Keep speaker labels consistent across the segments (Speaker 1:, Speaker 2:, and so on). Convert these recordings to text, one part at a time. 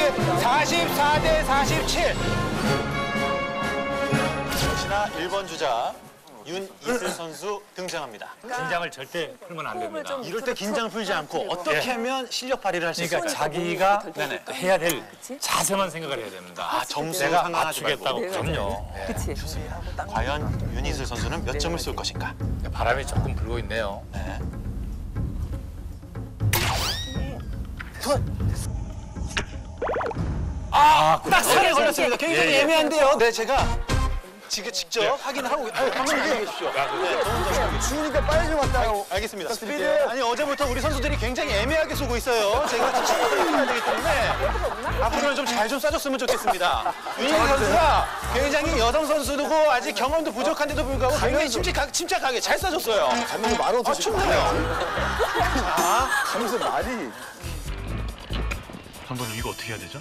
Speaker 1: 이게 44대 47. 역시나 1번 주자 윤이슬 선수 등장합니다.
Speaker 2: 긴장을 절대 풀면 안 됩니다.
Speaker 1: 이럴 때 긴장을 풀지 않고 어떻게 하면 실력 발휘를 할 수 있을까요?
Speaker 2: 그러니까 자기가 해야 될 자세만 생각을 해야 됩니다.
Speaker 1: 점수
Speaker 2: 내가
Speaker 1: 상관하지 말고.
Speaker 2: 맞추겠다고. 그럼요.
Speaker 3: 그치.
Speaker 1: 과연 윤이슬 선수는 몇 점을 쏠 것인가?
Speaker 2: 바람이 조금 불고 있네요.
Speaker 1: 네. 딱 살에 걸렸습니다. 굉장히 애매한데요. 네, 제가 지금 직접 확인을 하고 한번 얘기해 주십시오.
Speaker 4: 추우니까 빨리 좀 왔다.
Speaker 1: 알겠습니다. 스피드. 아니 어제부터 우리 선수들이 굉장히 애매하게 쏘고 있어요. 제가 지침을 해야 되기 때문에 앞으로는 좀 잘 좀 쏴줬으면 좋겠습니다. 윤희슬 선수가 굉장히 여성 선수고 아직 경험도 부족한데도 불구하고 굉장히 침착하게 잘 쏴줬어요.
Speaker 4: 가면서 말은 더
Speaker 1: 춥네요. 자,
Speaker 4: 가면서 말이.
Speaker 5: 감독님 이거 어떻게 해야 되죠?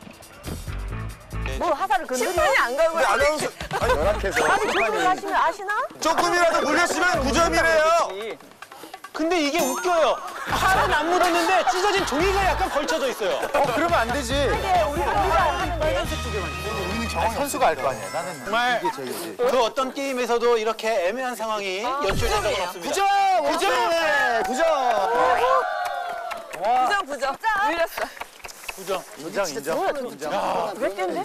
Speaker 3: 뭐 화살을 심판이 안 가고
Speaker 4: 근데 아나운서 아니 연락해서.
Speaker 3: 아니 조금을 하시면 아시나?
Speaker 4: 조금이라도 물렸으면 9점이래요.
Speaker 1: 근데 이게 웃겨요. 팔은 안 묻었는데 찢어진 종이가 약간 걸쳐져 있어요.
Speaker 4: 그러면 안 되지.
Speaker 3: 이게 우리가 하는 거예요.
Speaker 4: 우리는 경험이 선수가 알 거 아니야. 나는
Speaker 1: 정말
Speaker 4: 이게 저기지.
Speaker 1: 그 어떤 게임에서도 이렇게 애매한 상황이 연출된 적은 없습니다.
Speaker 4: 9점! 9점! 9점!
Speaker 3: 부정. 밀렸어.
Speaker 1: 9점.
Speaker 4: 인정, 인정.
Speaker 3: 몇 개인데?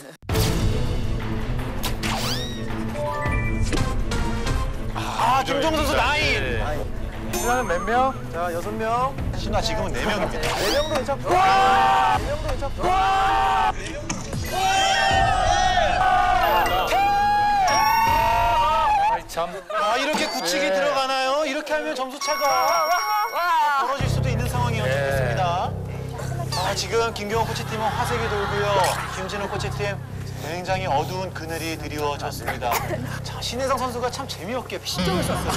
Speaker 1: 김종우 선수 나인.
Speaker 4: 신화는 몇 명? 자, 6명.
Speaker 1: 신화 지금은 4명입니다.
Speaker 4: 4명도 괜찮고. 4명도 괜찮고.
Speaker 2: 참.
Speaker 1: 이렇게 굳히기 들어가나요? 이렇게 하면 점수 차가 벌어질 수도 있는 상황이 연출됐습니다. 지금 김경호 코치팀은 화색이 돌고요. 김진우 코치팀 굉장히 어두운 그늘이 드리워졌습니다. 자, 신혜성 선수가 참 재미없게 10점을 쐈어요.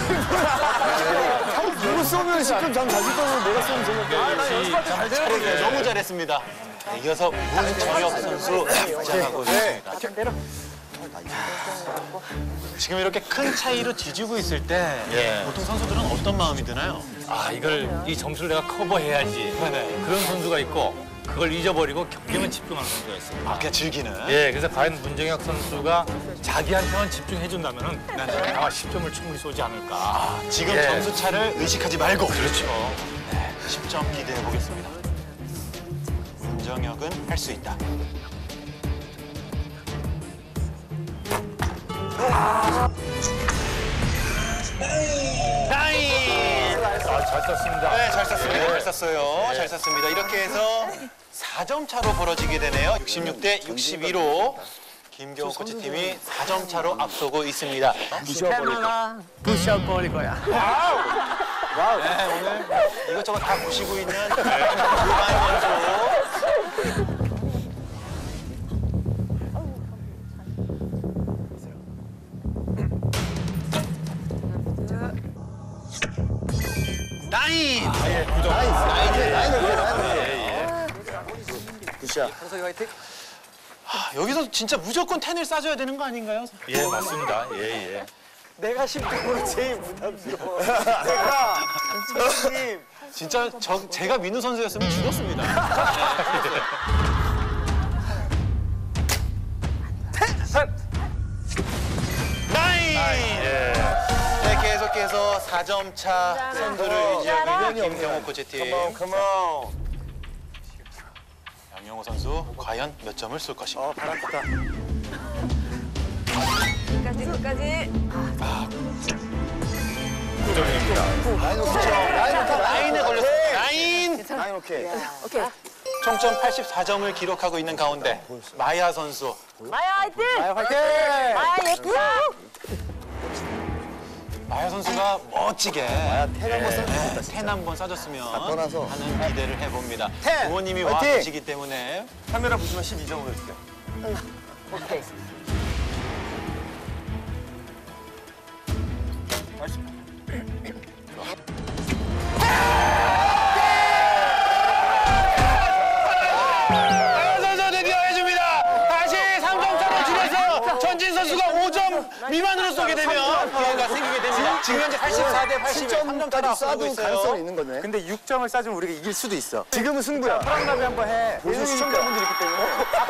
Speaker 4: 누구 쏘면 10점 잘 쏘면 내가 쏘면 재밌게.
Speaker 1: 너무 잘했습니다. 네, 이어서 문정혁 선수 등장하고 있습니다. 지금 이렇게 큰 차이로 뒤지고 있을 때 보통 선수들은 어떤 마음이 드나요?
Speaker 2: 이 점수를 내가 커버해야지. 그런 선수가 있고 그걸 잊어버리고 경기만 집중하는 선수가 있습니다.
Speaker 1: 그냥 즐기는.
Speaker 2: 그래서 과연 문정혁 선수가 자기한테만 집중해준다면은 아마 10점을 충분히 쏘지 않을까.
Speaker 1: 지금 점수 차를 의식하지 말고. 그렇죠. 10점 기대해 보겠습니다. 문정혁은 할 수 있다. 나인!
Speaker 2: 잘 쐈습니다.
Speaker 1: 네, 잘 쐈습니다. 잘 쐈어요. 잘 쐈습니다. 이렇게 해서 4점 차로 벌어지게 되네요. 66대 62로 김경호 코치팀이 4점 차로 앞서고 있습니다.
Speaker 4: 부셔버릴 거야.
Speaker 1: 네, 오늘 이것저것 다 보시고 있는 유만 선수. 나인!
Speaker 4: 굿샷.
Speaker 1: 여기서 진짜 무조건 10을 쏴줘야 되는 거 아닌가요?
Speaker 2: 맞습니다.
Speaker 4: 내가 10점으로 제일 부담스러워. 내가 선생님.
Speaker 1: 진짜 제가 민우 선수였으면 죽었습니다. 나인! 네, 계속해서 4점 차 선두를 유지하고 있는 김경호 코치팀.
Speaker 4: 컴온.
Speaker 1: 양영호 선수 과연 몇 점을 쏠 것인가?
Speaker 4: 바람 좋다.
Speaker 3: 끝까지.
Speaker 2: 9점입니다.
Speaker 4: 라인 좋다.
Speaker 1: 라인에 걸렸습니다. 라인!
Speaker 4: 라인 오케이.
Speaker 3: 오케이.
Speaker 1: 총점 84점을 기록하고 있는 가운데 마야 선수.
Speaker 3: 마야 화이팅!
Speaker 4: 라인 화이팅!
Speaker 3: 마야 예쁘다.
Speaker 1: 마야 선수가 멋지게
Speaker 4: 텐 한번 쏴주겠다.
Speaker 1: 10 한번 쏴줬으면
Speaker 4: 떠나서.
Speaker 1: 하는 기대를 해봅니다.
Speaker 4: 10!
Speaker 1: 부모님이 와
Speaker 4: 화이팅!
Speaker 1: 계시기 때문에
Speaker 4: 카메라 보시면 12점으로 해줄게요.
Speaker 3: 오케이.
Speaker 1: 마야 선수 드디어 해줍니다. 다시 3점 차로 줄여서 전진 선수가 5점 10점 미만으로 쏘게 되면 기회가 생기게 됩니다. 지금 현재 84대 80에 3점 차로 앞서고 있어요.
Speaker 4: 가능성이 있는 거네.
Speaker 5: 근데 6점을 쏴주면 우리가 이길 수도 있어.
Speaker 4: 지금은 승부야.
Speaker 5: 프랑나비 한번 해.
Speaker 4: 요즘 시청자분들이 있기 때문에.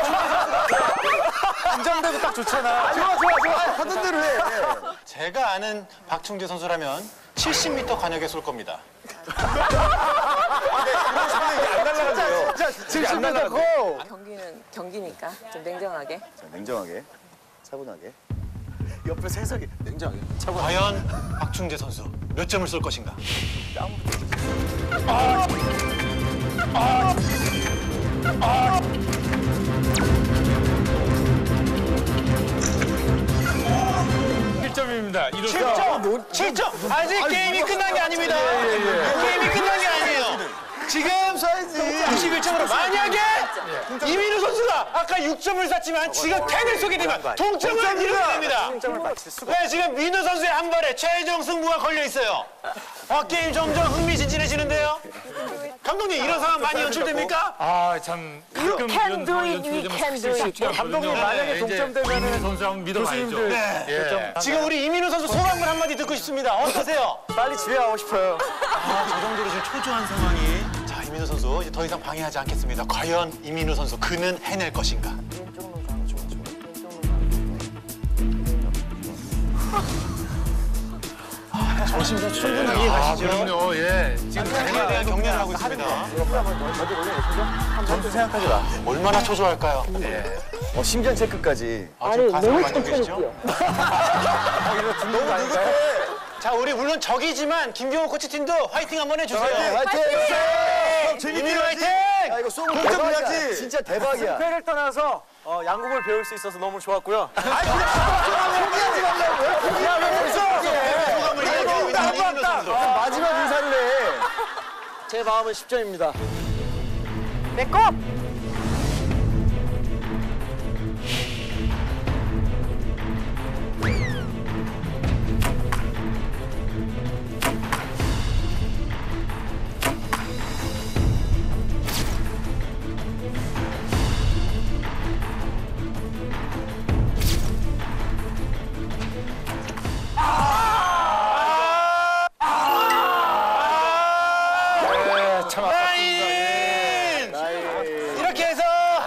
Speaker 5: 긴장되고 딱 좋잖아.
Speaker 4: 좋아. 하던 대로 해.
Speaker 1: 제가 아는 박충재 선수라면 70m 관역에 쏠 겁니다.
Speaker 4: 안 날라가요. 진짜 안 날라가고.
Speaker 3: 경기는 경기니까 좀 냉정하게.
Speaker 4: 자, 냉정하게, 차분하게. 옆에 세석이 냉정하게.
Speaker 1: 과연 박충재 선수 몇 점을 쏠 것인가?
Speaker 2: 1점입니다.
Speaker 1: 7점! 7점! 아직 게임이 끝난 게 아닙니다. 게임이 끝난 게 아니에요. 지금 91점으로 만약에 이민우 선수가 아까 6점을 쐈지만 지금 10을 쏘게 되면 동점을 이루게 됩니다. 네, 지금 민우 선수의 한 발에 최종 승부가 걸려 있어요. 게임 점점 흥미진진해지는데요. 감독님 이런 상황 많이 연출됩니까?
Speaker 2: 아, 참 가끔
Speaker 3: can
Speaker 2: 이런
Speaker 3: do
Speaker 2: 상황
Speaker 3: it,
Speaker 2: 연출이
Speaker 3: we
Speaker 2: 좀
Speaker 3: can
Speaker 2: 있을
Speaker 3: do
Speaker 2: 수
Speaker 3: it.
Speaker 2: 있죠.
Speaker 5: 감독님
Speaker 2: 네,
Speaker 5: 만약에
Speaker 2: 이제
Speaker 5: 동점되면은
Speaker 2: 이민우 선수 한번 믿어봐야죠.
Speaker 1: 네.
Speaker 2: 예.
Speaker 1: 지금 우리 이민우 선수 소감을 한마디 듣고 싶습니다. 어떠세요?
Speaker 5: 빨리 집에 가고 싶어요.
Speaker 1: 저 정도로 지금 초조한 상황이. 자, 이민우 선수 이제 더 이상 방해하지 않겠습니다. 과연 이민우 선수 그는 해낼 것인가? 조심해서 충분하게 가시죠.
Speaker 2: 그럼요, 예. 지금
Speaker 1: 그에 대한 격려를 하고 있습니다.
Speaker 4: 점수 생각하지 마.
Speaker 1: 얼마나 초조할까요?
Speaker 4: 심장 체크까지.
Speaker 1: 지금 가슴 만지고 계시죠?
Speaker 4: 너무 느긋해.
Speaker 1: 자, 우리 물론 적이지만 김경호 코치팀도 화이팅 한번 해주세요.
Speaker 4: 화이팅!
Speaker 1: 이민우 화이팅!
Speaker 4: 야, 이거 쏘면 대박이야. 진짜 대박이야.
Speaker 5: 패를 떠나서 양국을 배울 수 있어서 너무 좋았고요.
Speaker 4: 포기하지 말라고. 왜 포기하면 벌써?
Speaker 1: 소감을 이야기하고 있는 이민우 선수.
Speaker 4: 마지막 인사를 해. 제 마음은 10점입니다.
Speaker 3: 내 거!
Speaker 2: 참 아깝습니다. 예.
Speaker 1: 이렇게 해서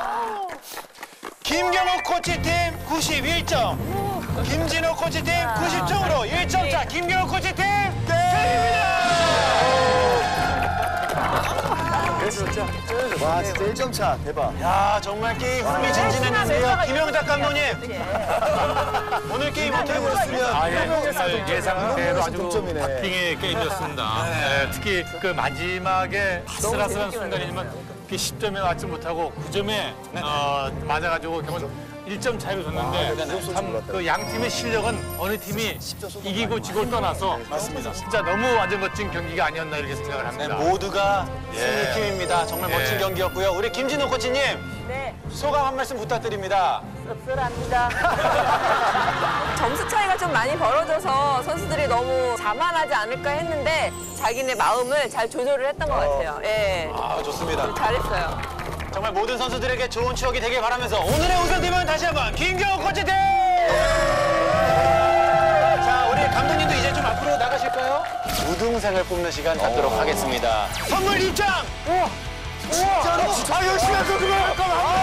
Speaker 1: 김경호 코치팀 91점, 김진호 코치팀 90점으로 1점 차 김경호 코치팀 승리입니다.
Speaker 4: 와, 진짜 1점 차. 대박.
Speaker 1: 야, 정말 게임 흥미진진했는데요. 김영탁 감독님, 오늘 게임 어떻게 보셨습니까?
Speaker 2: 아, 예, 정말 예상대로 아주
Speaker 4: 동점이네.
Speaker 2: 박빙의 게임이었습니다. 예, 특히 그 마지막에 아슬아슬한 순간이지만 10점에 맞지 못하고 9점에 맞아가지고 결국 1점 차이로 졌는데 참 그 양 팀의 실력은 어느 팀이 이기고 지고를 떠나서 진짜 너무 완전 멋진 경기가 아니었나 이렇게 생각을
Speaker 1: 네,
Speaker 2: 합니다.
Speaker 1: 모두가 승리팀입니다. 정말 멋진 경기였고요. 우리 김진호 코치님,
Speaker 3: 네,
Speaker 1: 소감 한 말씀 부탁드립니다.
Speaker 3: 씁쓸합니다. 점수 차이가 좀 많이 벌어져서 선수들이 너무 자만하지 않을까 했는데 자기네 마음을 잘 조절을 했던 것 같아요. 예,
Speaker 1: 아, 좋습니다.
Speaker 3: 잘했어요.
Speaker 1: 정말 모든 선수들에게 좋은 추억이 되길 바라면서 오늘의 우승팀은 다시 한번 김경호 코치팀! 자, 우리 감독님도 이제 좀 앞으로 나가실까요? 우등생을 뽑는 시간 갖도록 하겠습니다. 선물 입장!
Speaker 4: 진짜로? 아, 열심히 할 거구나.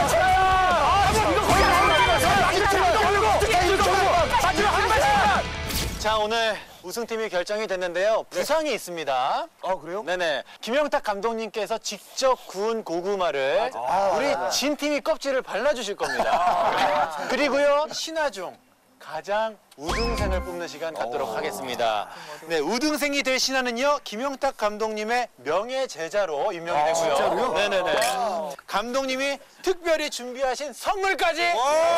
Speaker 1: 자, 오늘 우승팀이 결정이 됐는데요. 부상이 있습니다.
Speaker 4: 아, 그래요?
Speaker 1: 네네. 김영탁 감독님께서 직접 구운 고구마를 우리 진 팀이 껍질을 발라주실 겁니다. 그리고요, 신화 중 가장 우등생을 뽑는 시간 갖도록 하겠습니다. 네, 우등생이 될 신화는요, 김영탁 감독님의 명예 제자로 임명이 되고요.
Speaker 4: 진짜로요?
Speaker 1: 네네네. 감독님이 특별히 준비하신 선물까지.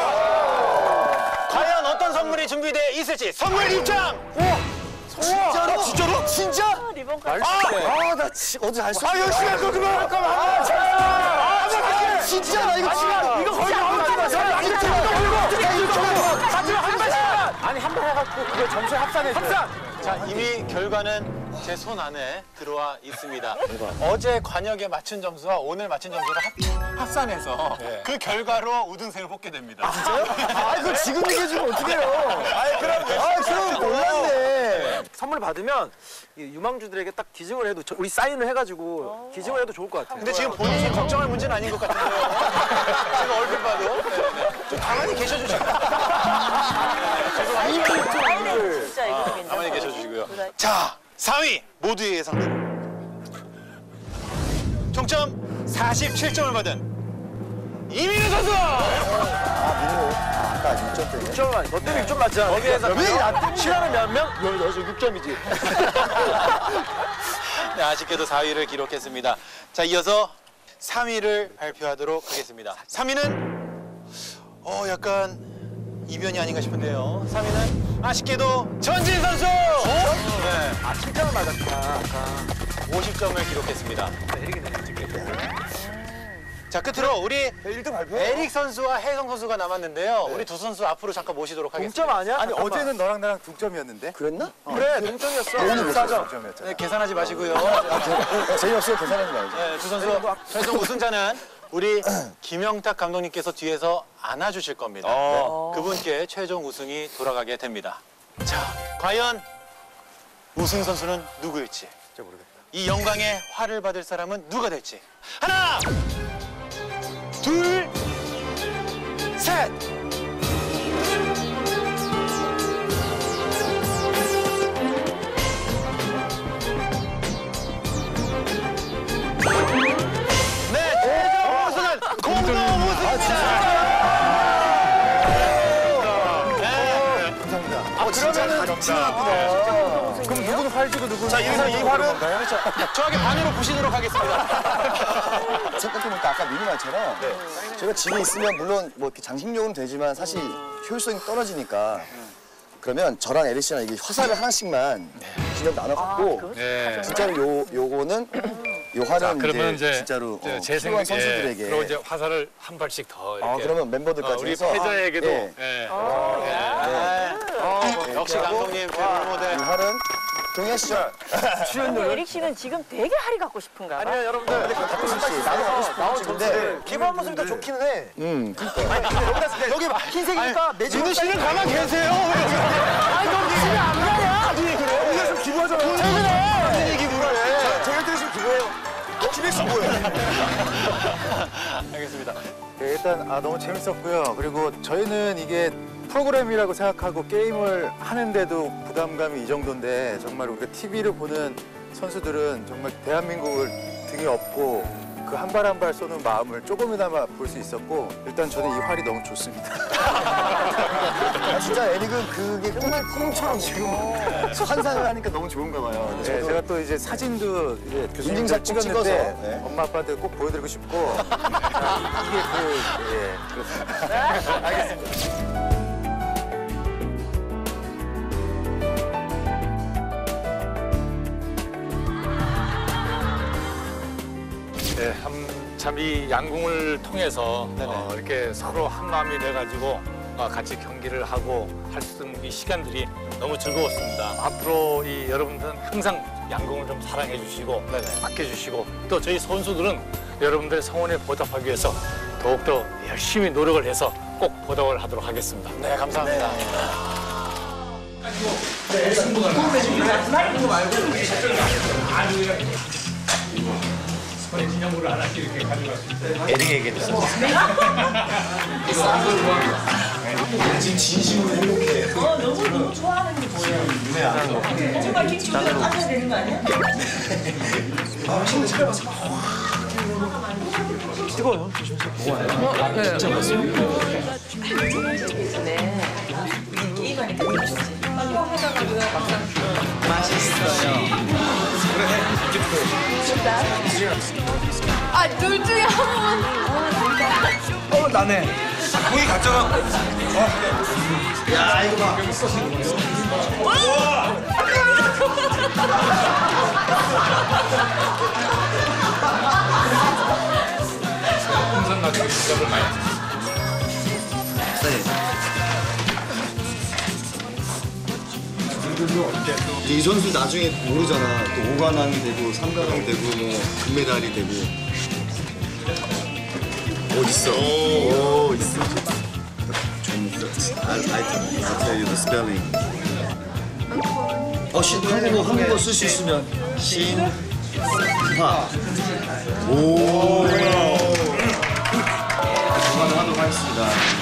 Speaker 1: 과연 어떤 선물이 준비되어 있을지 선물 입장!
Speaker 4: 진짜로? 진짜로? 진짜?
Speaker 3: 리본까지.
Speaker 4: 나 어제 잘 쏘. 아, 열심히 할 거구나. 진짜 나 이거 지금 이거 거의
Speaker 5: 아니 한 번 해갖고 그거 점수에 합산해.
Speaker 1: 자, 이미 결과는 제 손 안에 들어와 있습니다. 어제 관역에 맞춘 점수와 오늘 맞춘 점수를 합산해서 그 결과로 우등생을 뽑게 됩니다.
Speaker 4: 진짜요? 아, 이거 지금 얘기해주면 어떡해요? 그럼 몰랐네.
Speaker 5: 선물 받으면 이 유망주들에게 딱 기증을 해도 우리 사인을 해가지고 기증을 해도 좋을 것 같아요.
Speaker 1: 근데 지금 본인이 걱정할 문제는 아닌 것 같은데요. 제가 얼핏 봐도. 좀 가만히 계셔주시고.
Speaker 3: 진짜 이거 괜찮아.
Speaker 1: 가만히 계셔주시고요. 자, 4위 모두의 예상대로 총점 47점을 받은 이민우 선수!
Speaker 4: 아까 6점 때문에.
Speaker 5: 6점 아니, 너 때문에 6점 맞지 않아? 거기에서 왜 실화는 몇 명? 여기서 6점이지.
Speaker 1: 네, 아쉽게도 4위를 기록했습니다. 자, 이어서 3위를 발표하도록 하겠습니다. 3위는 약간 이변이 아닌가 싶은데요. 3위는 아쉽게도 전진 선수! 네,
Speaker 5: 7점을 맞았구나. 아까.
Speaker 1: 50점을 기록했습니다. 자, 끝으로 우리
Speaker 4: 1등 발표?
Speaker 1: 에릭 선수와 혜성 선수가 남았는데요. 우리 두 선수 앞으로 잠깐 모시도록 하겠습니다.
Speaker 5: 동점 아니야?
Speaker 6: 아니
Speaker 5: 잠깐만.
Speaker 6: 어제는 너랑 나랑 동점이었는데?
Speaker 4: 그랬나?
Speaker 5: 그래 동점이었어.
Speaker 4: 오늘 몇
Speaker 5: 4점.
Speaker 6: 동점이었잖아.
Speaker 1: 네, 계산하지 마시고요.
Speaker 4: 재미없어요. 계산하지 말죠.
Speaker 1: 네, 두 선수 최종 우승자는 우리 김영탁 감독님께서 뒤에서 안아주실 겁니다. 그분께 최종 우승이 돌아가게 됩니다. 자, 과연 우승 선수는 누구일지.
Speaker 6: 진짜 모르겠다.
Speaker 1: 이 영광의 화를 받을 사람은 누가 될지. 하나, 둘, 셋. 네, 최종 우승은 공동 우승입니다.
Speaker 6: 그럼 누구는 활 주고 누구는
Speaker 1: 자, 여기서 이 활은 저에게 반으로 부시도록 하겠습니다.
Speaker 4: 생각해보니까 아까 미니 말처럼 제가 집에 있으면 물론 뭐 이렇게 장식용은 되지만 사실 효율성이 떨어지니까 그러면 저랑 에리 씨랑 이게 화살을 하나씩만 진영 나눠 갖고
Speaker 2: 네.
Speaker 4: 진짜로 요거는 요 활은
Speaker 2: 그러면 이제
Speaker 4: 진짜로
Speaker 2: 제
Speaker 4: 필요한
Speaker 2: 생각에
Speaker 4: 선수들에게
Speaker 2: 그리고 이제 화살을 한 발씩 더 이렇게
Speaker 4: 그러면 멤버들까지
Speaker 2: 우리
Speaker 4: 해서
Speaker 2: 패자에게도
Speaker 4: 예.
Speaker 2: 예.
Speaker 1: 역시 감독님 제 롤모델.
Speaker 4: 이 활은 동해시죠?
Speaker 3: 근데 에릭 씨는 지금 되게 할이 갖고 싶은가 봐.
Speaker 5: 아니면 여러분들
Speaker 4: 갖고 싶지 나도 갖고 싶은 친구인데
Speaker 5: 기본 모습이 더 좋기는 해.
Speaker 4: 그러니까
Speaker 5: 여기 흰색이니까 매직.
Speaker 1: 민우 씨는 가만 계세요.
Speaker 5: 집에 안 가냐? 아니 그래. 우리가 좀 기부하잖아.
Speaker 1: 퇴근해. 기부를.
Speaker 5: 제가 들으시면 기부해요. 집에서 뭐해?
Speaker 1: 알겠습니다.
Speaker 6: 네, 일단 너무 재밌었고요. 그리고 저희는 이게 프로그램이라고 생각하고 게임을 하는데도 부담감이 이 정도인데 정말 우리가 TV를 보는 선수들은 정말 대한민국을 등에 업고 그 한 발 한 발 쏘는 마음을 조금이나마 볼 수 있었고 일단 저는 이 활이 너무 좋습니다.
Speaker 4: 진짜 에릭은 그게 꿈처럼 지금 환상을 하니까 너무 좋은가 봐요.
Speaker 6: 네, 제가 또 이제 사진도 이제 교수님들
Speaker 4: 인증샷 꼭
Speaker 6: 찍었는데
Speaker 4: 찍어서, 네.
Speaker 6: 엄마 아빠한테 꼭 보여드리고 싶고 이게 그렇습니다. 알겠습니다.
Speaker 2: 네, 참 이 양궁을 통해서 이렇게 서로 한 마음이 돼가지고 같이 경기를 하고 할 수 있는 이 시간들이 너무 즐거웠습니다. 앞으로 이 여러분들은 항상 양궁을 좀 사랑해 주시고 아껴 주시고 또 저희 선수들은 여러분들의 성원에 보답하기 위해서 더욱더 열심히 노력을 해서 꼭 보답을 하도록 하겠습니다.
Speaker 1: 네, 감사합니다.
Speaker 7: 너무 좋아하는 게 보여. 정말 김치보다 딴거 되는 거 아니야? 게임하니까 재밌지. 이거 하다가 우리가 막상
Speaker 8: 아, 둘 중에 한 번.
Speaker 5: 나네. 고기 가져가. 야 이거 봐.
Speaker 2: 항상 같이 시작을 많이 했습니다.
Speaker 4: 이 선수 나중에 모르잖아. 또 5관왕이 되고 3관왕이 되고 뭐 금메달이 되고. 어딨어? 오, 있어. I'll tell you the spelling. 한국어 쓸 수 있으면 신파. 오. 그만하도록 하겠습니다.